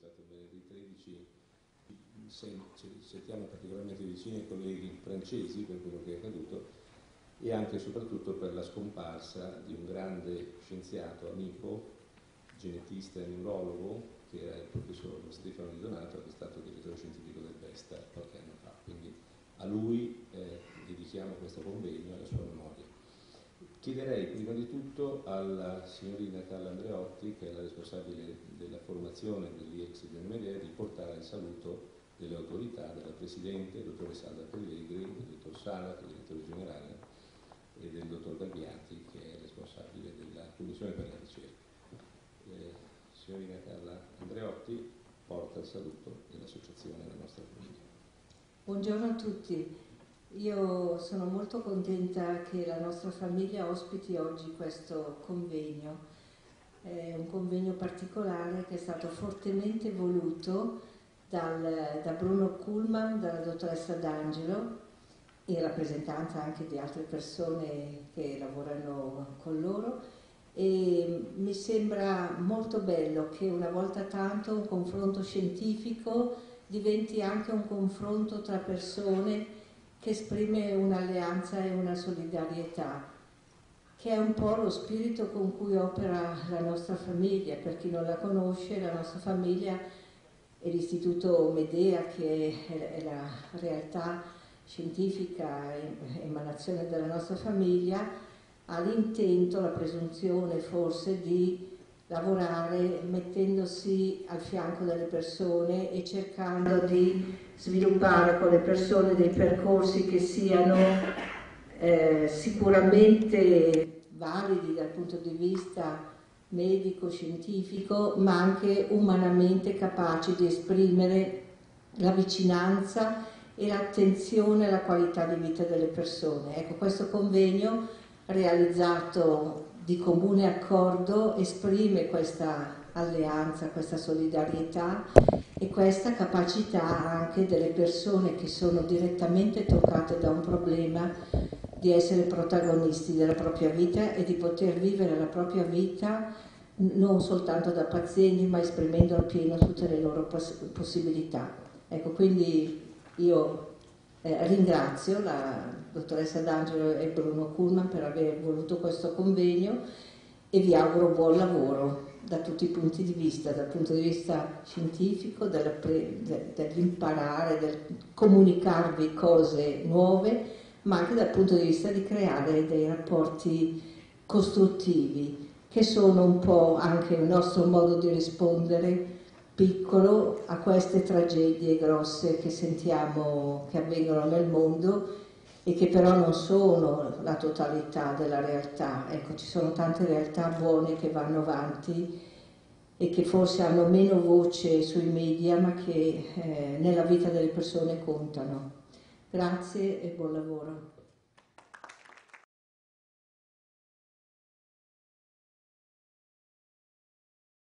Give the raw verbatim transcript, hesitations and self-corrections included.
stato venerdì tredici, sentiamo particolarmente vicini ai colleghi francesi per quello che è accaduto e anche e soprattutto per la scomparsa di un grande scienziato, amico, genetista e neurologo, che era il professor Stefano Di Donato, che è stato direttore scientifico del Vesta qualche anno fa. Quindi a lui eh, dedichiamo questo convegno alla sua memoria. Chiederei prima di tutto alla signorina Carla Andreotti, che è la responsabile della formazione dell'I E X di Medea, di portare il saluto delle autorità, della Presidente, il dottor Sandra Pellegri, del dottor Sala, che è il direttore generale, e del dottor Gabbiati, che è responsabile della Commissione per la ricerca. Eh, signorina Carla Andreotti porta il saluto dell'associazione della nostra famiglia. Buongiorno a tutti. Io sono molto contenta che la nostra famiglia ospiti oggi questo convegno. È un convegno particolare che è stato fortemente voluto dal, da Bruno Kuhlmann, dalla dottoressa D'Angelo, in rappresentanza anche di altre persone che lavorano con loro, e mi sembra molto bello che una volta tanto un confronto scientifico diventi anche un confronto tra persone che esprime un'alleanza e una solidarietà, che è un po' lo spirito con cui opera la nostra famiglia. Per chi non la conosce, la nostra famiglia è l'Istituto Medea, che è la realtà scientifica, emanazione della nostra famiglia, ha l'intento, la presunzione forse di lavorare mettendosi al fianco delle persone e cercando di sviluppare con le persone dei percorsi che siano eh, sicuramente validi dal punto di vista medico, scientifico, ma anche umanamente capaci di esprimere la vicinanza e l'attenzione alla qualità di vita delle persone. Ecco, questo convegno realizzato di comune accordo esprime questa alleanza, questa solidarietà e questa capacità anche delle persone che sono direttamente toccate da un problema di essere protagonisti della propria vita e di poter vivere la propria vita non soltanto da pazienti, ma esprimendo appieno tutte le loro poss possibilità. Ecco, quindi io eh, ringrazio la dottoressa D'Angelo e Bruno Kuhlmann per aver voluto questo convegno e vi auguro buon lavoro da tutti i punti di vista, dal punto di vista scientifico, dell'imparare, del comunicarvi cose nuove, ma anche dal punto di vista di creare dei rapporti costruttivi, che sono un po' anche il nostro modo di rispondere piccolo a queste tragedie grosse che sentiamo che avvengono nel mondo e che però non sono la totalità della realtà. Ecco, ci sono tante realtà buone che vanno avanti e che forse hanno meno voce sui media, ma che eh, nella vita delle persone contano. Grazie e buon lavoro.